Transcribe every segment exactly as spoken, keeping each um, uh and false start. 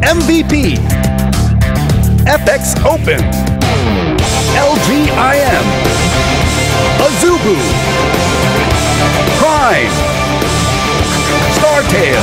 M V P, F X Open, L G I M, Azubu, Prime, Startail.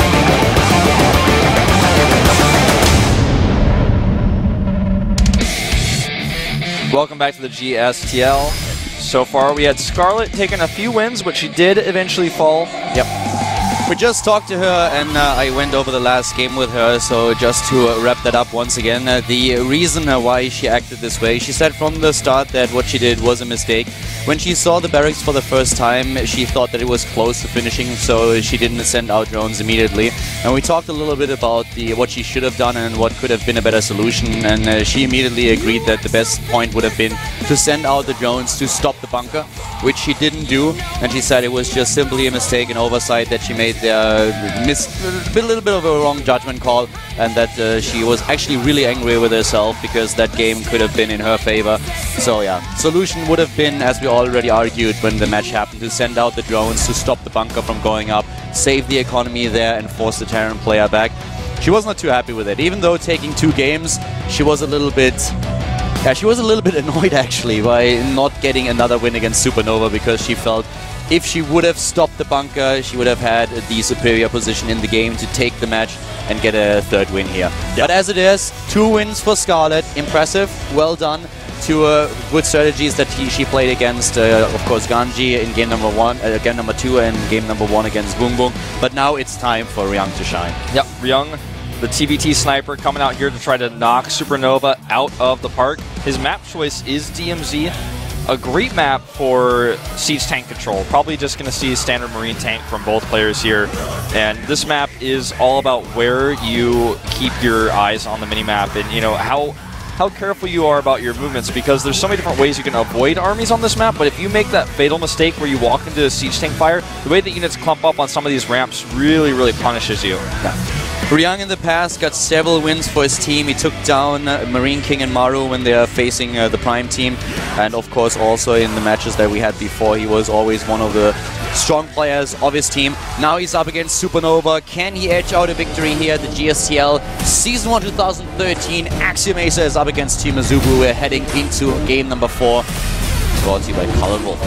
Welcome back to the G S T L. So far, we had Scarlet taking a few wins, but she did eventually fall. Yep. We just talked to her, and uh, I went over the last game with her, so just to uh, wrap that up once again, uh, the reason uh, why she acted this way, she said from the start that what she did was a mistake. When she saw the barracks for the first time, she thought that it was close to finishing, so she didn't send out drones immediately. And we talked a little bit about the what she should have done and what could have been a better solution, and uh, she immediately agreed that the best point would have been to send out the drones to stop the bunker, which she didn't do, and she said it was just simply a mistake and oversight that she made there, miss, a little bit of a wrong judgment call, and that uh, she was actually really angry with herself because that game could have been in her favor. So yeah, solution would have been, as we already argued when the match happened, to send out the drones to stop the bunker from going up, save the economy there, and force the Terran player back. She was not too happy with it. Even though taking two games, she was a little bit... Yeah, she was a little bit annoyed actually by not getting another win against Supernova, because she felt if she would have stopped the bunker, she would have had the superior position in the game to take the match and get a third win here. Yeah. But as it is, two wins for Scarlet. Impressive, well done. Two uh, good strategies that he, she played against, uh, of course, Ganji in game number one, uh, game number two, and game number one against Boom Boom. But now it's time for Ryung to shine. Yep, Ryung, the T B T sniper, coming out here to try to knock Supernova out of the park. His map choice is D M Z. A great map for siege tank control. Probably just going to see a standard marine tank from both players here. And this map is all about where you keep your eyes on the minimap and, you know, how how careful you are about your movements, because there's so many different ways you can avoid armies on this map, but if you make that fatal mistake where you walk into a siege tank fire, the way that units clump up on some of these ramps really, really punishes you. Yeah. Ryung in the past got several wins for his team. He took down uh, Marine King and Maru when they are facing uh, the Prime team. And of course also in the matches that we had before, he was always one of the strong players of his team. Now he's up against Supernova. Can he edge out a victory here at the G S T L? Season one twenty thirteen, Axiom Acer is up against Team Azubu. We're heading into game number four. Brought to you by Colored Wolf.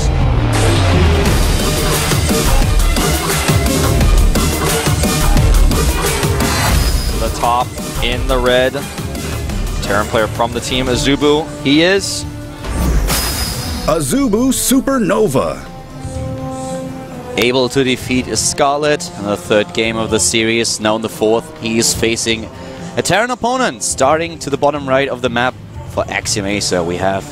The top in the red, Terran player from the team, Azubu. He is Azubu Supernova. Able to defeat Scarlet in the third game of the series. Now in the fourth, he is facing a Terran opponent. Starting to the bottom right of the map for Axiom Acer, we have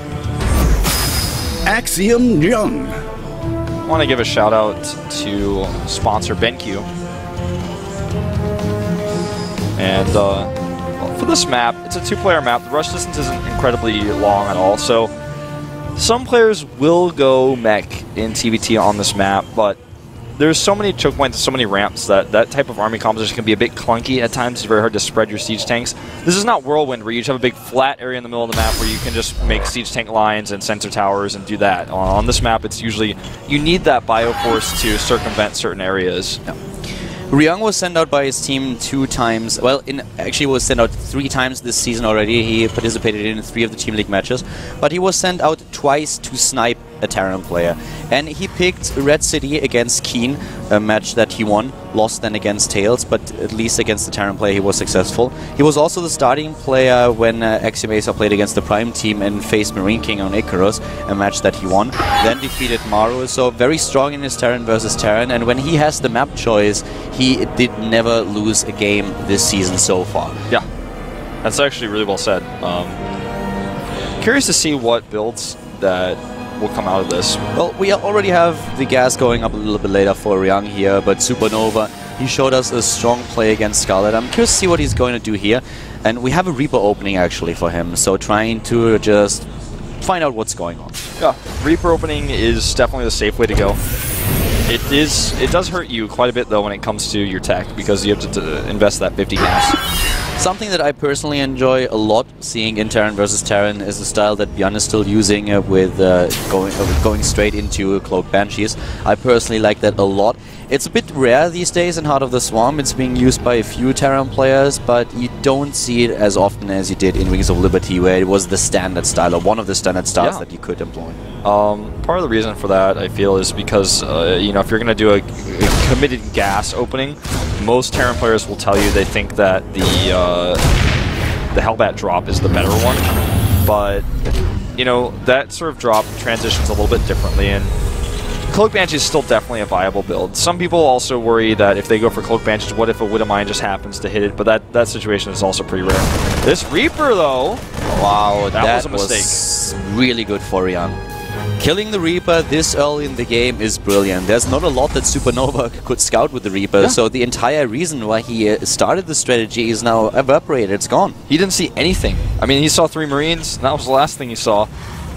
Axiom Ryung. I want to give a shout out to sponsor BenQ. And uh, well, for this map, it's a two-player map. The rush distance isn't incredibly long at all, so some players will go mech in T B T on this map, but there's so many choke points and so many ramps that that type of army composition can be a bit clunky at times. It's very hard to spread your siege tanks. This is not Whirlwind, where you just have a big flat area in the middle of the map where you can just make siege tank lines and sensor towers and do that. On this map, it's usually, you need that bioforce to circumvent certain areas. Yeah. Ryung was sent out by his team two times. Well, in actually was sent out three times this season already. He participated in three of the Team League matches. But he was sent out twice to snipe a Terran player. And he picked Red City against Keen, a match that he won. Lost then against Tails, but at least against the Terran player he was successful. He was also the starting player when uh, Axiom Acer played against the Prime team and faced Marine King on Icarus, a match that he won. Then defeated Maru, so very strong in his Terran versus Terran. And when he has the map choice, he did never lose a game this season so far. Yeah, that's actually really well said. Um, curious to see what builds that will come out of this. Well, we already have the gas going up a little bit later for Ryung here, but Supernova, he showed us a strong play against Scarlet. I'm curious to see what he's going to do here. And we have a Reaper opening actually for him, so trying to just find out what's going on. Yeah, Reaper opening is definitely the safe way to go. It is. It does hurt you quite a bit though when it comes to your tech, because you have to, to invest that fifty gas. Something that I personally enjoy a lot seeing in Terran versus Terran is the style that Bjorn is still using uh, with uh, going uh, going straight into Cloak Banshees. I personally like that a lot. It's a bit rare these days in Heart of the Swarm. It's being used by a few Terran players, but you don't see it as often as you did in Wings of Liberty, where it was the standard style, or one of the standard styles yeah. that you could employ. Um, part of the reason for that, I feel, is because, uh, you know, if you're going to do a, a committed gas opening, most Terran players will tell you they think that the uh, the Hellbat drop is the better one, but, you know, that sort of drop transitions a little bit differently, and Cloak Banshee is still definitely a viable build. Some people also worry that if they go for Cloak Banshees, what if a Widow Mine just happens to hit it, but that, that situation is also pretty rare. This Reaper, though, wow, that, that was a mistake. Was really good for Ryang. Killing the Reaper this early in the game is brilliant. There's not a lot that Supernova could scout with the Reaper, yeah. so the entire reason why he uh, started the strategy is now evaporated. It's gone. He didn't see anything. I mean, he saw three Marines, and that was the last thing he saw.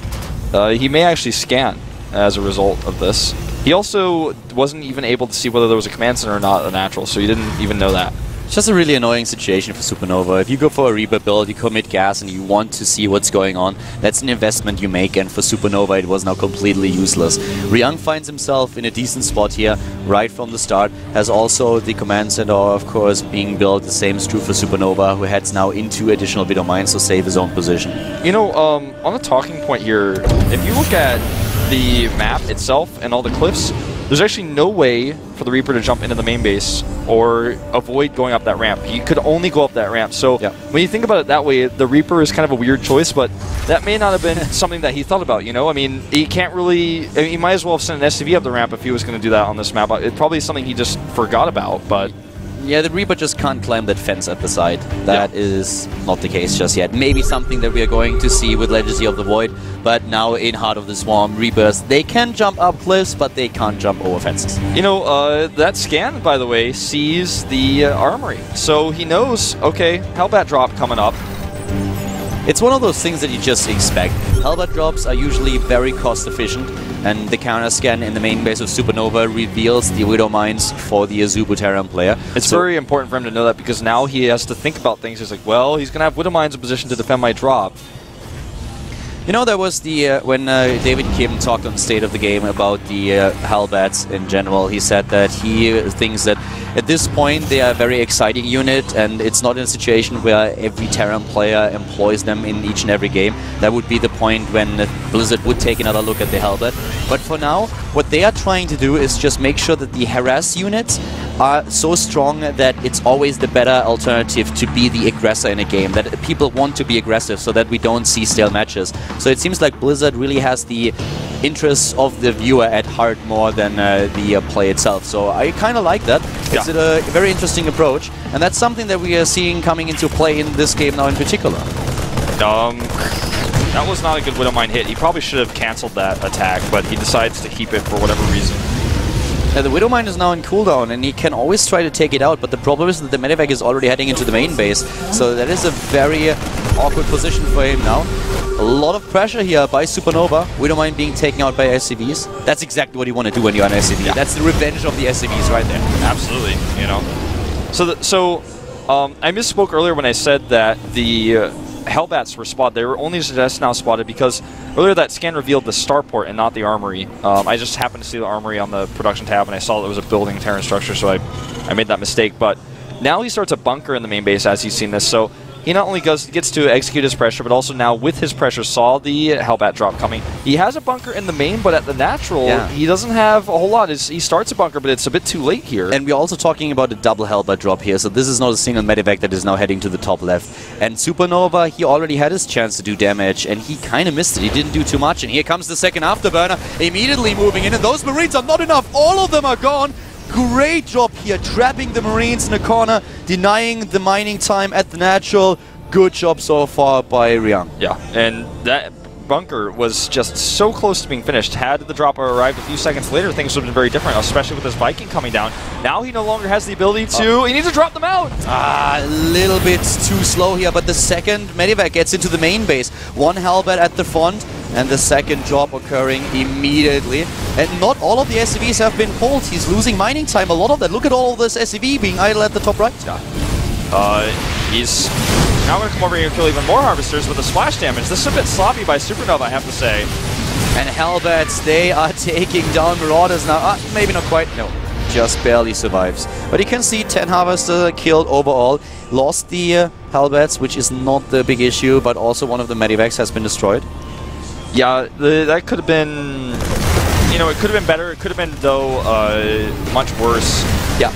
Uh, he may actually scan as a result of this. He also wasn't even able to see whether there was a command center or not a natural, so he didn't even know that. It's just a really annoying situation for Supernova. If you go for a Reaper build, you commit gas and you want to see what's going on, that's an investment you make, and for Supernova it was now completely useless. Ryang finds himself in a decent spot here right from the start, has also the command center, of course, being built. The same is true for Supernova, who heads now into additional Widow Mines to save his own position. You know, um, on the talking point here, if you look at the map itself and all the cliffs, there's actually no way for the Reaper to jump into the main base or avoid going up that ramp. He could only go up that ramp. So yeah. when you think about it that way, the Reaper is kind of a weird choice, but that may not have been something that he thought about, you know? I mean, he can't really... I mean, he might as well have sent an S C V up the ramp if he was going to do that on this map. It's probably something he just forgot about, but... Yeah, the Reaper just can't climb that fence at the side. That yeah. is not the case just yet. Maybe something that we are going to see with Legacy of the Void, but now in Heart of the Swarm, Reapers, they can jump up cliffs, but they can't jump over fences. You know, uh, that scan, by the way, sees the uh, armory. So he knows, okay, Hellbat drop coming up. It's one of those things that you just expect. Hellbat drops are usually very cost efficient, and the counter scan in the main base of Supernova reveals the Widow Mines for the Azubu Terran player. It's so very important for him to know that, because now he has to think about things. He's like, well, he's going to have Widow Mines in position to defend my drop. You know, there was the, uh, when uh, David Kim talked on State of the Game about the uh, Hellbats in general, he said that he thinks that at this point they are a very exciting unit, and it's not in a situation where every Terran player employs them in each and every game. That would be the point when Blizzard would take another look at the Hellbat. But for now, what they are trying to do is just make sure that the harass units are so strong that it's always the better alternative to be the aggressor in a game, that people want to be aggressive so that we don't see stale matches. So it seems like Blizzard really has the interests of the viewer at heart more than uh, the uh, play itself. So I kind of like that. It's yeah. a very interesting approach, and that's something that we are seeing coming into play in this game now in particular. Um, that was not a good Widow Mine hit. He probably should have cancelled that attack, but he decides to keep it for whatever reason. Yeah, the Widow Mine is now in cooldown, and he can always try to take it out, but the problem is that the Medivac is already heading into the main base, so that is a very awkward position for him now. A lot of pressure here by Supernova. Widow Mine being taken out by S C Vs. That's exactly what you want to do when you're on S C V. Yeah. That's the revenge of the S C Vs right there. Absolutely, you know. So, the, so um, I misspoke earlier when I said that the uh, Hellbats were spotted. They were only just now spotted because earlier that scan revealed the starport and not the armory. Um, I just happened to see the armory on the production tab, and I saw that it was a building Terran structure, so I, I made that mistake. But now he starts a bunker in the main base as he's seen this, so he not only goes, gets to execute his pressure, but also now with his pressure saw the Hellbat drop coming. He has a bunker in the main, but at the natural, yeah. he doesn't have a whole lot. It's, he starts a bunker, but it's a bit too late here. And we're also talking about a double Hellbat drop here, so this is not a single Medivac that is now heading to the top left. And Supernova, he already had his chance to do damage, and he kind of missed it. He didn't do too much, and here comes the second Afterburner, immediately moving in, and those Marines are not enough. All of them are gone. Great job here, trapping the Marines in the corner, denying the mining time at the natural. Good job so far by Ryang. Yeah, and that bunker was just so close to being finished. Had the dropper arrived a few seconds later, things would have been very different, especially with this Viking coming down. Now he no longer has the ability to... Oh. He needs to drop them out! Ah, a little bit too slow here, but the second Medivac gets into the main base. One Hellbat at the front, and the second drop occurring immediately. And not all of the S C Vs have been pulled. He's losing mining time, a lot of that. Look at all of this S C V being idle at the top right. Yeah. Uh, He's now going to come over here and kill even more Harvesters with the splash damage. This is a bit sloppy by Supernova, I have to say. And Hellbats, they are taking down Marauders now. Uh, maybe not quite. No, just barely survives. But you can see ten Harvesters killed overall. Lost the uh, Hellbats, which is not the big issue, but also one of the Medivacs has been destroyed. Yeah, the, that could have been... You know, it could have been better. It could have been, though, uh, much worse. Yeah.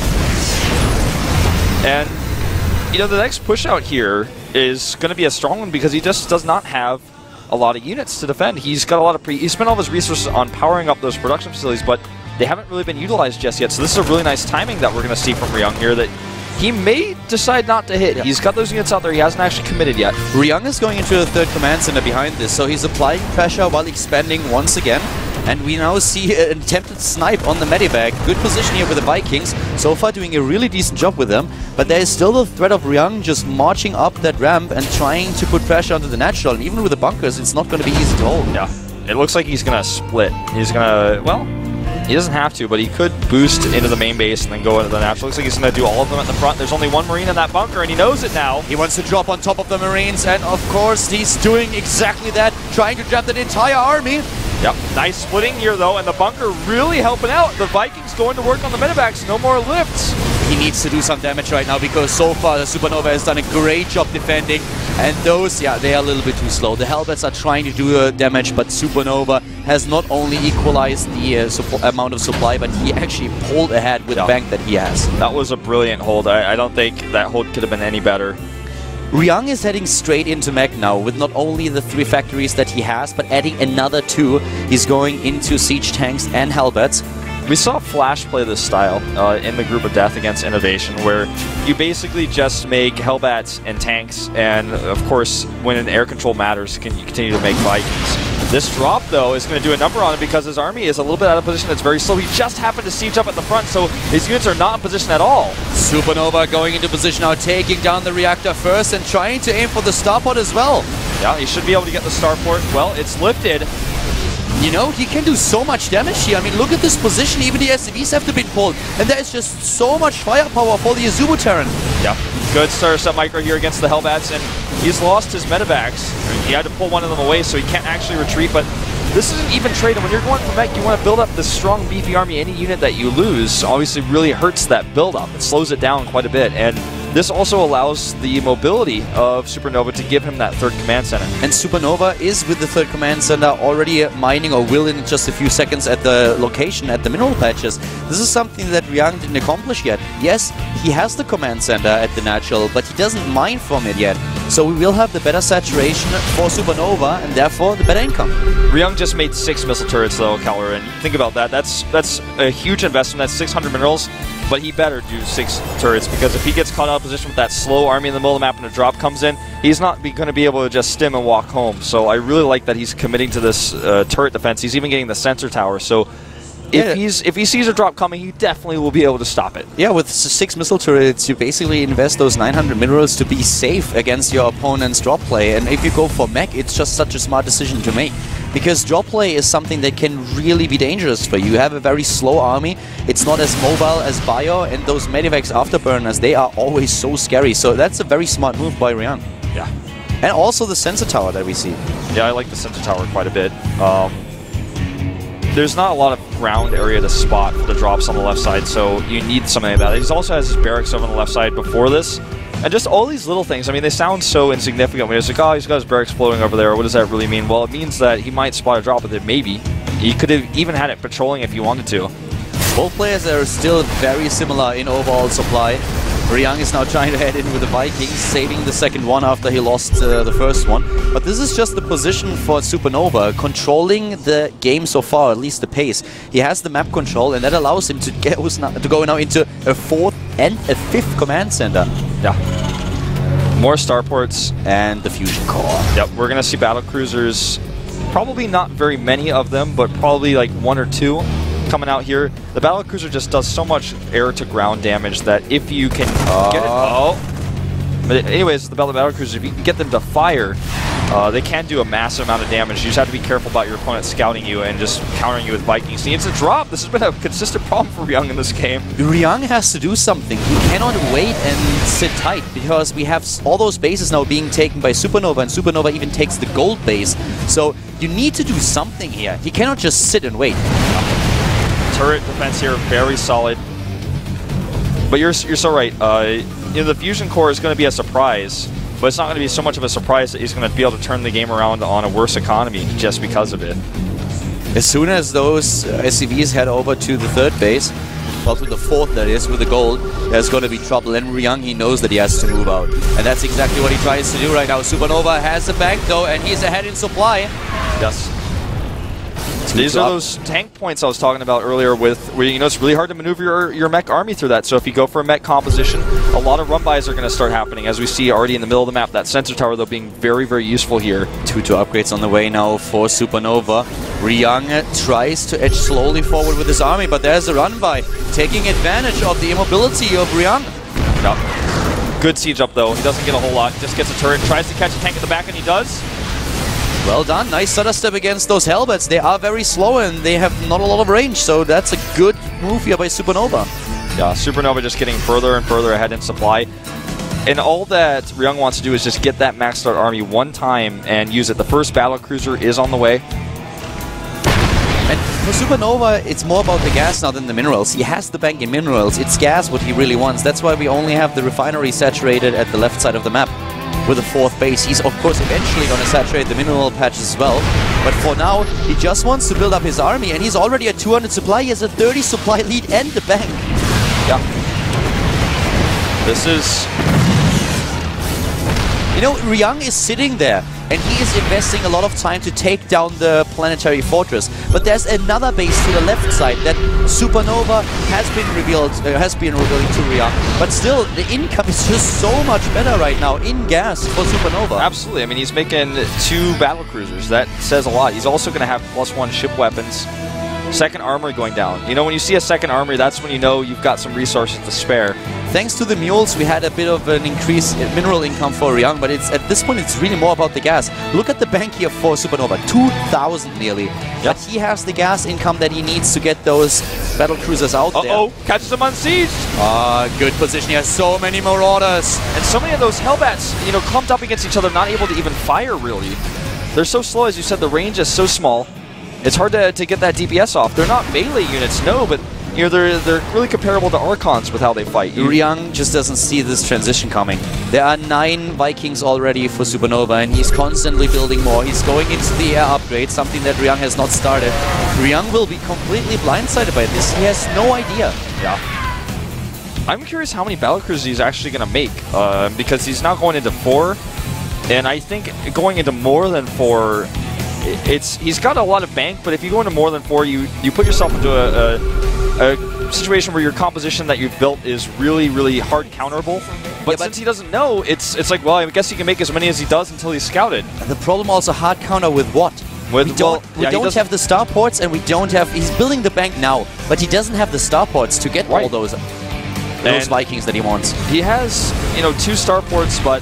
And, you know, the next push out here is going to be a strong one because he just does not have a lot of units to defend. He's got a lot of pre... He spent all his resources on powering up those production facilities, but they haven't really been utilized just yet. So this is a really nice timing that we're going to see from Ryung here that he may decide not to hit. Yeah. He's got those units out there. He hasn't actually committed yet. Ryung is going into the third command center behind this, so he's applying pressure while expanding once again. And we now see an attempted snipe on the Medivac. Good position here with the Vikings. So far doing a really decent job with them. But there is still the threat of Ryung just marching up that ramp and trying to put pressure onto the natural. And even with the bunkers, it's not going to be easy to hold. Yeah. It looks like he's going to split. He's going to, well, he doesn't have to, but he could boost into the main base and then go into the natural. Looks like he's going to do all of them at the front. There's only one Marine in that bunker, and he knows it now. He wants to drop on top of the Marines, and of course, he's doing exactly that, trying to trap that entire army. Yep, nice splitting here, though, and the bunker really helping out. The Vikings going to work on the Medivacs. No more lifts. He needs to do some damage right now because so far the Supernova has done a great job defending. And those, yeah, they are a little bit too slow. The Hellbats are trying to do uh, damage, but Supernova has not only equalized the uh, amount of supply, but he actually pulled ahead with yeah. the bank that he has. That was a brilliant hold. I, I don't think that hold could have been any better. Ryung is heading straight into mech now with not only the three factories that he has, but adding another two. He's going into siege tanks and Hellbats. We saw Flash play this style uh, in the Group of Death against Innovation, where you basically just make Hellbats and tanks, and of course, when an air control matters, can you continue to make Vikings. This drop, though, is going to do a number on him because his army is a little bit out of position. It's very slow. He just happened to siege up at the front, so his units are not in position at all. Supernova going into position now, taking down the reactor first and trying to aim for the starport as well. Yeah, he should be able to get the starport. Well, it's lifted. You know, he can do so much damage here. I mean, look at this position. Even the S C Vs have to be pulled. And there is just so much firepower for the Azubu Terran. Yeah. Good Star Set Micro here against the Hellbats, and he's lost his Medivacs. He had to pull one of them away, so he can't actually retreat, but this is an even trade, and when you're going for mech, you want to build up this strong, beefy army. Any unit that you lose obviously really hurts that build-up. It slows it down quite a bit, and this also allows the mobility of Supernova to give him that third command center. And Supernova is with the third command center already mining, or will in just a few seconds, at the location at the mineral patches. This is something that Ryung didn't accomplish yet. Yes, he has the command center at the natural, but he doesn't mine from it yet. So we will have the better saturation for Supernova, and therefore the better income. Ryung just made six missile turrets, though, Keller, and think about that. That's that's a huge investment. That's six hundred minerals. But he better do six turrets, because if he gets caught out of position with that slow army in the middle of the map and a drop comes in, he's not going to be able to just stim and walk home. So I really like that he's committing to this uh, turret defense. He's even getting the sensor tower. So if yeah. he's if he sees a drop coming, he definitely will be able to stop it. Yeah, with six missile turrets, you basically invest those nine hundred minerals to be safe against your opponent's drop play. And if you go for mech, it's just such a smart decision to make. Because drop play is something that can really be dangerous for you. You have a very slow army, it's not as mobile as Bio, and those Medivacs Afterburners, they are always so scary. So that's a very smart move by Ryung. Yeah. And also the sensor tower that we see. Yeah, I like the sensor tower quite a bit. Um, there's not a lot of ground area to spot for the drops on the left side, so you need something like that. He also has his barracks over on the left side before this. And just all these little things, I mean, they sound so insignificant when it's like, oh, he's got his barracks floating over there. What does that really mean? Well, it means that he might spot a drop with it, maybe. He could have even had it patrolling if he wanted to. Both players are still very similar in overall supply. Ryung is now trying to head in with the Vikings, saving the second one after he lost uh, the first one. But this is just the position for Supernova, controlling the game so far, at least the pace. He has the map control, and that allows him to, get, to go now into a fourth and a fifth command center. Yeah. More starports. And the fusion core. Yep, we're going to see battle cruisers. Probably not very many of them, but probably like one or two coming out here. The battle cruiser just does so much air to ground damage that if you can uh. get it, oh. But anyways, the battle battle cruiser, if you can get them to fire, Uh, they can do a massive amount of damage. You just have to be careful about your opponent scouting you and just countering you with Vikings. He needs to drop. This has been a consistent problem for Ryung in this game. Ryung has to do something. He cannot wait and sit tight because we have all those bases now being taken by Supernova, and Supernova even takes the gold base. So you need to do something here. He cannot just sit and wait. Turret defense here, very solid. But you're, you're so right. Uh, you know, the Fusion Core is going to be a surprise. But it's not going to be so much of a surprise that he's going to be able to turn the game around on a worse economy just because of it. As soon as those uh, S C Vs head over to the third base, well, to the fourth that is, with the gold, there's going to be trouble. And Ryung, he knows that he has to move out. And that's exactly what he tries to do right now. Supernova has the bank, though, and he's ahead in supply. Yes. These are those tank points I was talking about earlier with where, you know, it's really hard to maneuver your, your mech army through that. So if you go for a mech composition, a lot of run-bys are going to start happening, as we see already in the middle of the map. That sensor tower, though, being very, very useful here. Two two upgrades on the way now for Supernova. Ryung tries to edge slowly forward with his army, but there's a run-by, taking advantage of the immobility of Ryung. No. Good siege up, though. He doesn't get a whole lot. Just gets a turret, tries to catch a tank at the back, and he does. Well done. Nice stutter step against those Hellbats. They are very slow and they have not a lot of range, so that's a good move here by Supernova. Yeah, Supernova just getting further and further ahead in supply. And all that Ryung wants to do is just get that maxed out army one time and use it. The first battle cruiser is on the way. And for Supernova, it's more about the gas now than the minerals. He has the bank in minerals. It's gas what he really wants. That's why we only have the refinery saturated at the left side of the map. With a fourth base. He's of course eventually going to saturate the mineral patches as well. But for now, he just wants to build up his army, and he's already at two hundred supply. He has a thirty supply lead and the bank. Yeah. This is... You know, Ryung is sitting there, and he is investing a lot of time to take down the planetary fortress. But there's another base to the left side that Supernova has been revealed, uh, has been revealing to Ryung. But still, the income is just so much better right now in gas for Supernova. Absolutely. I mean, he's making two battle cruisers. That says a lot. He's also going to have plus one ship weapons. Second armory going down. You know, when you see a second armory, that's when you know you've got some resources to spare. Thanks to the mules, we had a bit of an increase in mineral income for Ryung, but it's at this point it's really more about the gas. Look at the bank here for Supernova, two thousand nearly. Yep. But he has the gas income that he needs to get those battle cruisers out uh -oh. there. Uh-oh, catches them unsieged. Ah, good position. He has so many Marauders. And so many of those Hellbats, you know, clumped up against each other, not able to even fire, really. They're so slow, as you said, the range is so small. It's hard to, to get that D P S off. They're not melee units, no, but you know, they're, they're really comparable to Archons with how they fight. Ryung just doesn't see this transition coming. There are nine Vikings already for Supernova, and he's constantly building more. He's going into the air upgrade, something that Ryung has not started. Ryung will be completely blindsided by this. He has no idea. Yeah. I'm curious how many battlecruisers he's actually going to make, uh, because he's now going into four, and I think going into more than four, it's he's got a lot of bank, but if you go into more than four, you, you put yourself into a, a a situation where your composition that you've built is really, really hard counterable. But, yeah, but since he doesn't know, it's it's like, well, I guess he can make as many as he does until he's scouted. The problem also, hard counter with what? With, we don't, well, we yeah, don't have the starports, and we don't have... He's building the bank now, but he doesn't have the starports to get right. all those, those Vikings that he wants. He has, you know, two starports, but...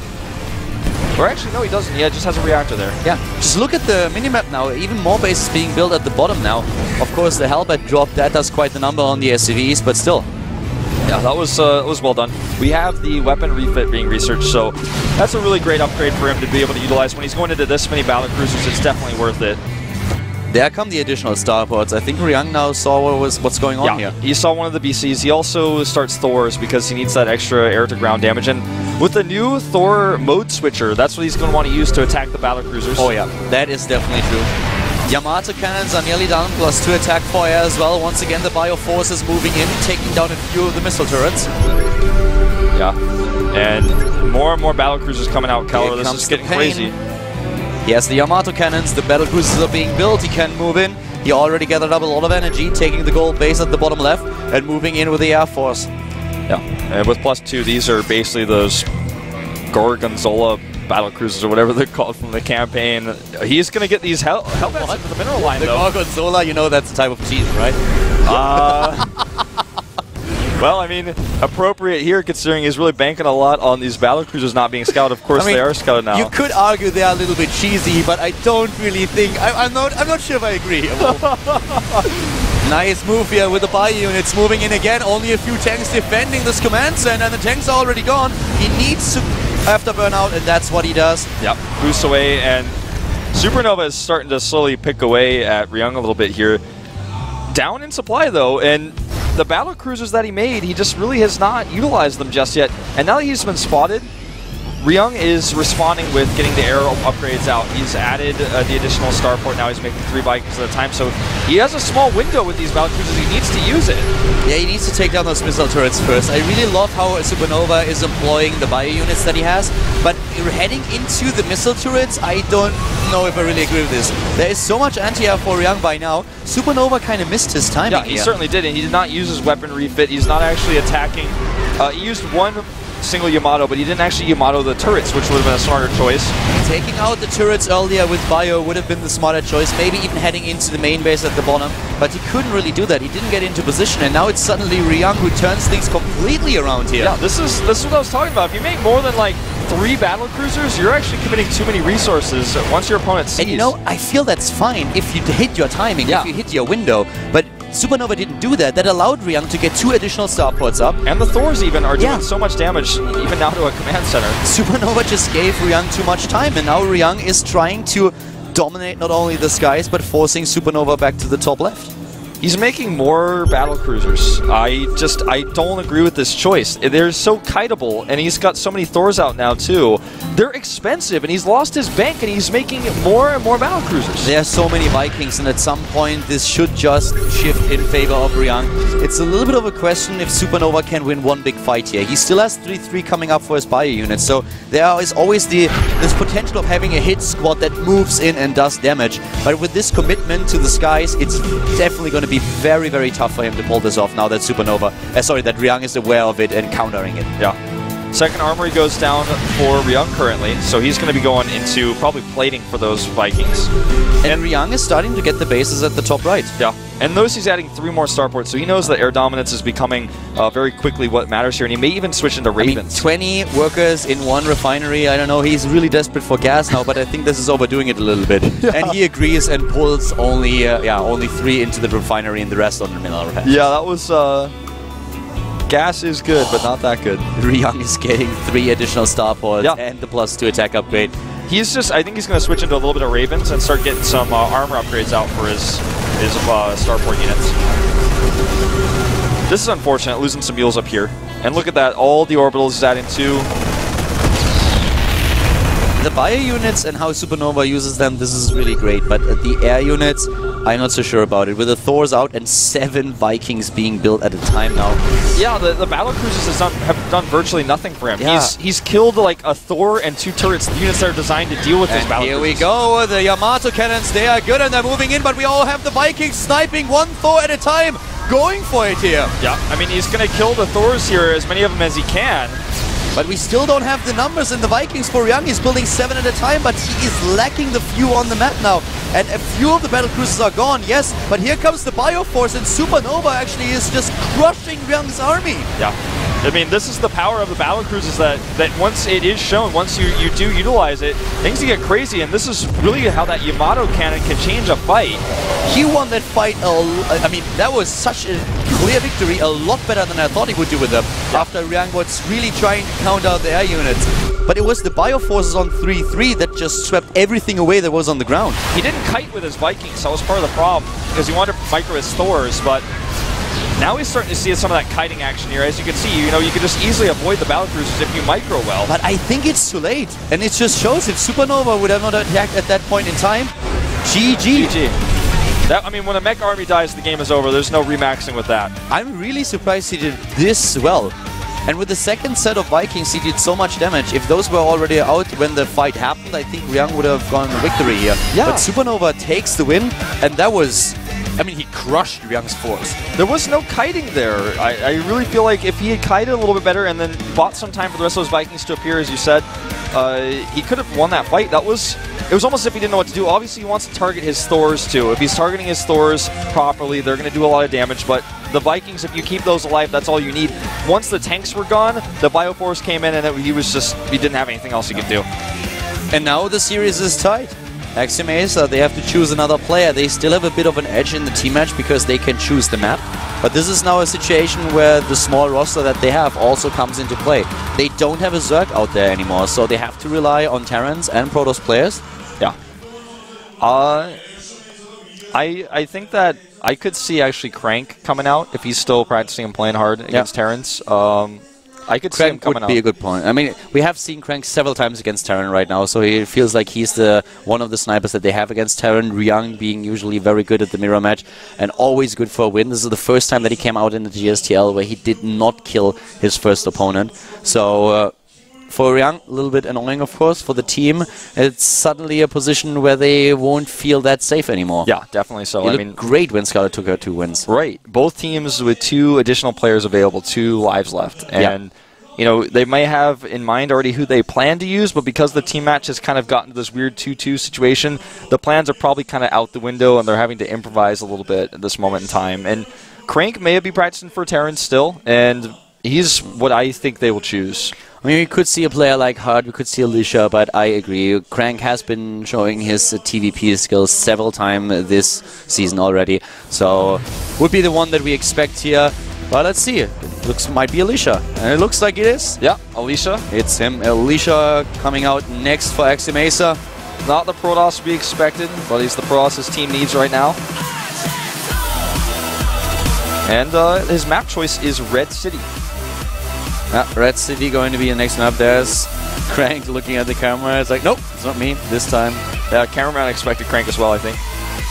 Or actually, no, he doesn't. He just has a reactor there. Yeah, just look at the minimap now. Even more bases being built at the bottom now. Of course, the Hellbat drop, that does quite the number on the S C Vs, but still. Yeah, that was uh, that was well done. We have the weapon refit being researched, so that's a really great upgrade for him to be able to utilize. When he's going into this many battle cruisers, it's definitely worth it. There come the additional starports. I think Ryung now saw what was what's going on yeah, here. He saw one of the B Cs. He also starts Thors because he needs that extra air-to-ground damage. And with the new Thor mode switcher, that's what he's going to want to use to attack the battle cruisers. Oh yeah, that is definitely true. Yamato cannons are nearly done, plus two attack fire as well. Once again, the Bioforce is moving in, taking down a few of the missile turrets. Yeah, and more and more battle cruisers coming out, Keller. This is getting crazy. He has the Yamato cannons, the battle cruisers are being built, he can move in. He already gathered up a lot of energy, taking the gold base at the bottom left and moving in with the Air Force. Yeah, and with plus two, these are basically those Gorgonzola battle cruisers or whatever they're called from the campaign. He's going to get these hell Hellbats into the mineral line, the though. Gorgonzola, you know that's a type of cheese, right? Uh, Well, I mean, appropriate here considering he's really banking a lot on these battle cruisers not being scouted. Of course, I mean, they are scouted now. You could argue they are a little bit cheesy, but I don't really think. I, I'm not. I'm not sure if I agree. Nice move here with the buy units moving in again. Only a few tanks defending this command center, and the tanks are already gone. He needs to have to burn out, and that's what he does. Yep, boosts away, and Supernova is starting to slowly pick away at Ryung a little bit here. Down in supply though, and the battle cruisers that he made, he just really has not utilized them just yet. And now that he's been spotted, Ryung is responding with getting the aero upgrades out. He's added uh, the additional starport. Now he's making three Vikings at a time. So he has a small window with these battle cruisers. He needs to use it. Yeah, he needs to take down those missile turrets first. I really love how Supernova is employing the bio units that he has. But heading into the missile turrets, I don't know if I really agree with this. There is so much anti-air for Ryung by now. Supernova kind of missed his timing. Yeah, he here. certainly did. And he did not use his weapon refit. He's not actually attacking. Uh, he used one single Yamato, but he didn't actually Yamato the turrets, which would have been a smarter choice. Taking out the turrets earlier with Bio would have been the smarter choice, maybe even heading into the main base at the bottom, but he couldn't really do that. He didn't get into position, and now it's suddenly Ryung who turns things completely around here. Yeah, this is this is what I was talking about. If you make more than like three battle cruisers, you're actually committing too many resources once your opponent sees. And you know, I feel that's fine if you hit your timing, yeah. if you hit your window, but Supernova didn't do that. That allowed Ryung to get two additional starports up. And the Thors even are doing yeah. so much damage, even now to a command center. Supernova just gave Ryung too much time, and now Ryung is trying to dominate not only the skies, but forcing Supernova back to the top left. He's making more battle cruisers. I just, I don't agree with this choice. They're so kiteable, and he's got so many Thors out now too. They're expensive, and he's lost his bank, and he's making more and more battle cruisers. There are so many Vikings, and at some point this should just shift in favor of Ryung. It's a little bit of a question if Supernova can win one big fight here. He still has three three coming up for his bio unit, so there is always the this potential of having a hit squad that moves in and does damage. But with this commitment to the skies, it's definitely going to be very, very tough for him to pull this off now that Supernova, uh, sorry, that Ryung is aware of it and countering it. Yeah. Second armory goes down for Ryung currently, so he's going to be going into probably plating for those Vikings. And, and Ryung is starting to get the bases at the top right. Yeah. And notice he's adding three more starports, so he knows that air dominance is becoming uh, very quickly what matters here, and he may even switch into Ravens. I mean, twenty workers in one refinery, I don't know, he's really desperate for gas now, but I think this is overdoing it a little bit. Yeah. And he agrees and pulls only uh, yeah, only three into the refinery and the rest on the mineral patch. Yeah, that was... Uh, gas is good, but not that good. Ryung is getting three additional starports yeah. and the plus two attack upgrade. He's just, I think he's going to switch into a little bit of Ravens and start getting some uh, armor upgrades out for his, his uh, starport units. This is unfortunate, losing some mules up here. And look at that, all the orbitals is adding two. The bio units and how Supernova uses them, this is really great, but uh, the air units, I'm not so sure about it. With the Thors out and seven Vikings being built at a time now. Yeah, the, the battle cruisers has done, have done virtually nothing for him. Yeah. He's he's killed like a Thor and two turrets, the units that are designed to deal with and this battle here cruisers. we go, the Yamato cannons, they are good and they're moving in, but we all have the Vikings sniping one Thor at a time, going for it here. Yeah, I mean, he's going to kill the Thors here, as many of them as he can. But we still don't have the numbers in the Vikings for Ryung. He's building seven at a time, but he is lacking the few on the map now. And a few of the battle cruisers are gone, yes, but here comes the Bioforce, and Supernova actually is just crushing Ryung's army. Yeah. I mean, this is the power of the battle cruisers that, that once it is shown, once you, you do utilize it, things can get crazy, and this is really how that Yamato cannon can change a fight. He won that fight, I mean, that was such a clear victory, a lot better than I thought he would do with them, yeah. after Ryung was really trying to count out the air units. But it was the Bioforces on three three that just swept everything away that was on the ground. He didn't kite with his Vikings, so that was part of the problem, because he wanted to micro his Thors, but now he's starting to see some of that kiting action here. As you can see, you know, you can just easily avoid the battle cruisers if you micro well. But I think it's too late, and it just shows if Supernova would have not attacked at that point in time, G G. G G. That, I mean, when a mech army dies, the game is over. There's no remaxing with that. I'm really surprised he did this well. And with the second set of Vikings, he did so much damage. If those were already out when the fight happened, I think Ryung would have gone victory here. Yeah. But Supernova takes the win, and that was I mean, he crushed Ryung's force. There was no kiting there. I, I really feel like if he had kited a little bit better and then bought some time for the rest of those Vikings to appear, as you said, uh, he could have won that fight. That was, it was almost as if he didn't know what to do. Obviously, he wants to target his Thors too. If he's targeting his Thors properly, they're going to do a lot of damage. But the Vikings, if you keep those alive, that's all you need. Once the tanks were gone, the Bioforce came in, and it, he was just, he didn't have anything else he could do. And now the series is tight. Axiom Acer, they have to choose another player. They still have a bit of an edge in the team match because they can choose the map. But this is now a situation where the small roster that they have also comes into play. They don't have a Zerg out there anymore, so they have to rely on Terrans and Protoss players. Yeah. Uh, I I think that I could see actually Crank coming out if he's still practicing and playing hard against yeah. Terrans. Um, I could see him Crank coming would out. be a good point. I mean, we have seen Crank several times against Terran right now, so he feels like he's the one of the snipers that they have against Terran. Ryung being usually very good at the mirror match and always good for a win. This is the first time that he came out in the G S T L where he did not kill his first opponent. So uh, for Ryung, a little bit annoying, of course. For the team, it's suddenly a position where they won't feel that safe anymore. Yeah, definitely so. It I looked mean, great when Scarlet took her two wins. right. Both teams with two additional players available, two lives left, and. Yeah. You know, they may have in mind already who they plan to use, but because the team match has kind of gotten to this weird two two situation, the plans are probably kind of out the window, and they're having to improvise a little bit at this moment in time. And Crank may be practicing for Terran still, and he's what I think they will choose. I mean, we could see a player like Hart, we could see Alicia, but I agree. Crank has been showing his uh, T V P skills several times this season already, so would be the one that we expect here. But let's see. It looks might be Alicia, and it looks like it is. Yeah, Alicia. It's him. Alicia coming out next for Axiom Acer. Not the Protoss we expected, but he's the Protoss his team needs right now. And uh, his map choice is Red City. Yeah, Red City going to be the next map. There's Crank looking at the camera. It's like, nope, it's not me this time. Yeah, cameraman expected Crank as well, I think.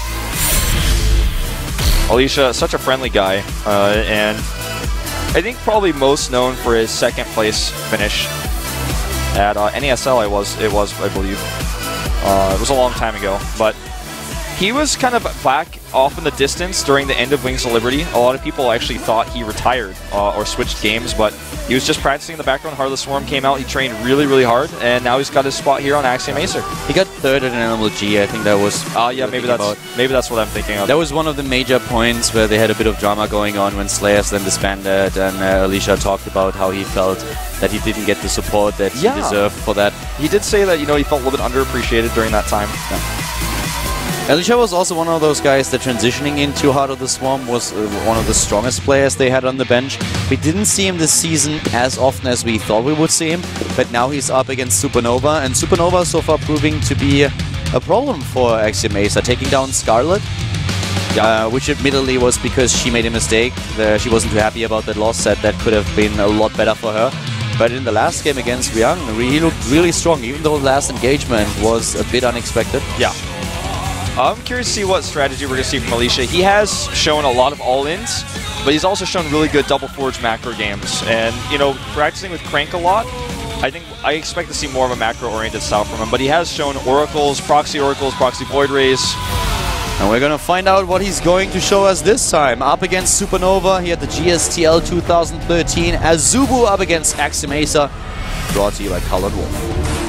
Alicia, such a friendly guy, uh, and I think probably most known for his second place finish at uh, N A S L. I was, it was, I believe. Uh, it was a long time ago, but he was kind of back off in the distance during the end of Wings of Liberty. A lot of people actually thought he retired uh, or switched games, but he was just practicing in the background. Heartless Swarm came out, he trained really, really hard, and now he's got his spot here on Axiom Acer. He got third at an Animal G, I think that was... Uh, yeah, maybe that's, about. maybe that's what I'm thinking of. That was one of the major points where they had a bit of drama going on when Slayers then disbanded, and uh, Alicia talked about how he felt that he didn't get the support that yeah. he deserved for that. He did say that, you know, he felt a little bit underappreciated during that time. Yeah. Alicia was also one of those guys that transitioning into Heart of the Swarm was uh, one of the strongest players they had on the bench. We didn't see him this season as often as we thought we would see him, but now he's up against Supernova, and Supernova so far proving to be a problem for Axiom Acer, taking down Scarlet, uh, which admittedly was because she made a mistake. The, she wasn't too happy about that loss, said that could have been a lot better for her. But in the last game against Ryung, he looked really strong, even though the last engagement was a bit unexpected. Yeah. I'm curious to see what strategy we're going to see from Alicia. He has shown a lot of all-ins, but he's also shown really good double forge macro games. And, you know, practicing with Crank a lot, I think I expect to see more of a macro-oriented style from him. But he has shown oracles, proxy oracles, proxy void rays. And we're going to find out what he's going to show us this time. Up against Supernova here at the G S T L two thousand thirteen. Azubu up against Axiom Acer. Brought to you by Colored Wolf.